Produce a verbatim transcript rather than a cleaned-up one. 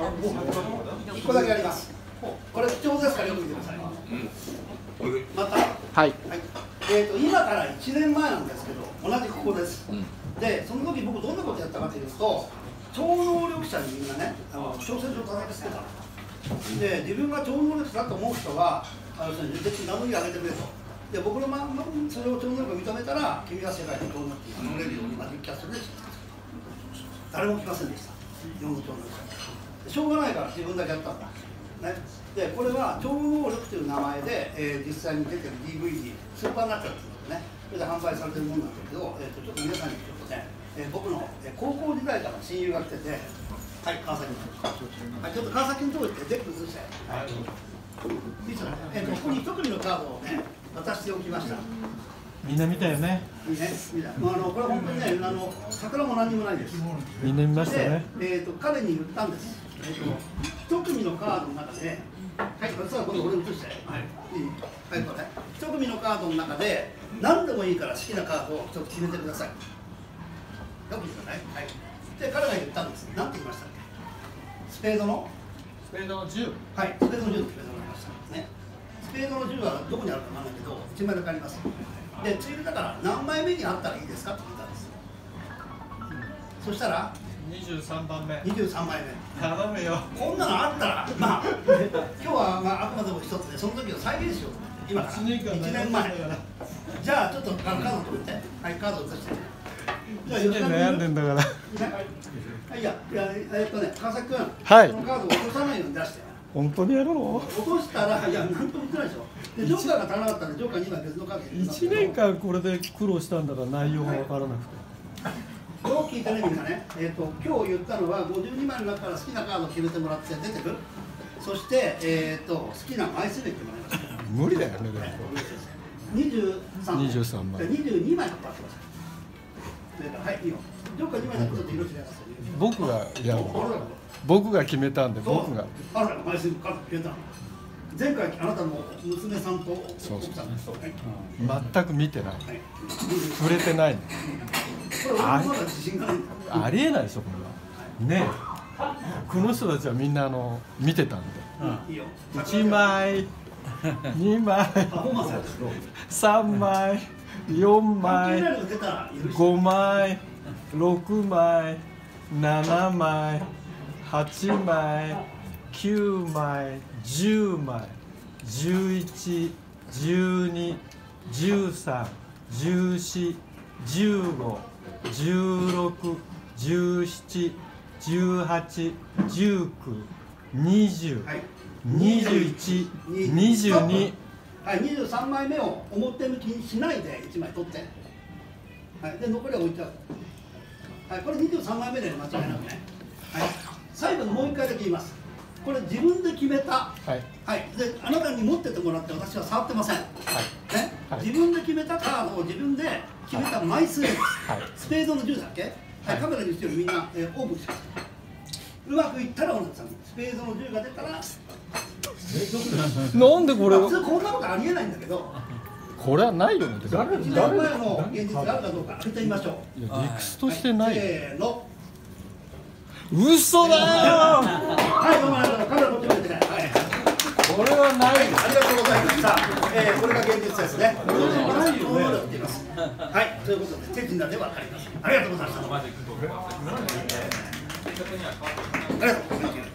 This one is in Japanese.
いっこだけあります。これ貴重ですからよく見てください。また、はい、はい、えーと今からいちねんまえなんですけど、同じここです。で、その時僕どんなことやったかというと、超能力者にみんなね、あの挑戦状を叩きつけた。で、自分が超能力者だと思う人は、あの絶対名乗り上げてくれと。で、僕のままそれを超能力を認めたら、君は世界の超能力に乗れるようにマジックキャッスルで誰も来ませんでした。日本の超能力者。しょうがないから自分だけやったんだ。ね、でこれは超能力という名前で、えー、実際に出てる ディーブイディー スーパーナチュラルというのね、それで販売されてるものなんだけど、えー、とちょっと皆さんにちょっとね、えー、僕の、えー、高校時代から親友が来てて、はい、川崎に、はい、ちょっと川崎のとこ行ってデック移して、はい、いいですかね、えー、とここに一組のカードをね渡しておきました。 みんな見たよね。 いいね、見た。あのこれは本当にね、あの桜も何にもないです。 みんな見ましたね。 で、えっ、ー、と彼に言ったんです。えっ、ー、と一組のカードの中で、はい、これさこれ俺写して、はい、いい、はい、これ一組のカードの中で何でもいいから好きなカードを一つ決めてください。よく言うかね。はい。で彼が言ったんです。何て言いましたっけ？スペードの？ スペードのじゅう。 はい、スペードのじゅうって決めてもらいましたね。スペードのじゅうはどこにあるかなんだけど、いちまいだけあります。で、ついでだから何枚目にあったらいいですかって聞いたんです。そしたらにじゅうさんばんめ。 にじゅうさんまいめ。 頼むよ。 こんなのあったら、まあ今日はまああくまでも一つでその時を再現しようと思って、今からいちねんまえ。じゃあちょっとカード取って、はい、カードを写して。じゃあ吉田君悩んでんだから。 はい、いやいやえっとね川崎君、 はい。 このカードを落とさないように出して。 本当にやるの？ 落としたらいや何とも言ってないでしょ。でジョーカーが足らなかったらジョーカーにまい別のカード入れますけど。 いちねんかんこれで苦労したんだから内容が分からなくて。 よく聞いたねみんなね、えーと、今日言ったのはごじゅうにまいの中から好きなカードを決めてもらって出てくる。そして、えーと、好きな枚数で決めました。 無理だよね。 にじゅうさんまい。 にじゅうさんまい。 にじゅうにまい取ってください。それからはいいいよ。ジョーカーにまいだけちょっと色違います。 僕がやる。僕が決めたんで僕が。 あなたが枚数カード決めたの。前回あなたの娘さんと奥さんです。 全く見てない。触れてないの。ありえないでしょこれは。ねえ。この人たちはみんなあの見てたんで。いちまい、にまい、さんまい、よんまい、ごまい、ろくまい、ななまい、はちまい、きゅうまい、じゅうまい、じゅういち、じゅうに、じゅうさん、じゅうよん、じゅうご、じゅうろく、じゅうなな、じゅうはち、じゅうきゅう、にじゅう、にじゅういち、にじゅうに。 はい、にじゅうさんまいめを表向きにしないでいちまい取って、はい、で残りは置いちゃう。はい、これにじゅうさんまいめで間違いなくね。はい、最後にもう一回だけ言います。これ自分で決めた、はい、はい、であなたに持っててもらって私は触ってません。はい、ね、はい、自分で決めたカードを自分で決めた枚数です。はい、スペードのじゅうだっけ？はい、カメラにしてるみんな、えー、オープンします。うまくいったら小野さん、スペードのじゅうが出たら、 なんでこれ？ 普通こんなことありえないんだけど。 これはないよね。 誰いちねんまえの現実があるかどうか開けてみましょう。 いや、理屈としてない。 せーの。 嘘だよ。 はい、どうもありがとう。カメラ撮ってくれて。はい。 これはない。 ありがとうございました。えー、これが現実ですね。これで皆さんどうなっています。はい、ということで手品でわかります。ありがとうございました。ありがとうございます。